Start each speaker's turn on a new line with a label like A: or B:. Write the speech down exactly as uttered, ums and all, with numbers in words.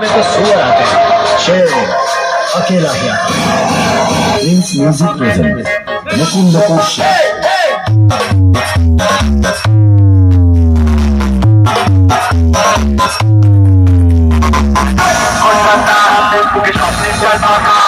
A: में तो सुअर आते हैं, शेर अकेला ही आता है।
B: प्रिंस म्यूजिक प्रेजेंट मुकुंद कोशिश।
C: Con tanta gente que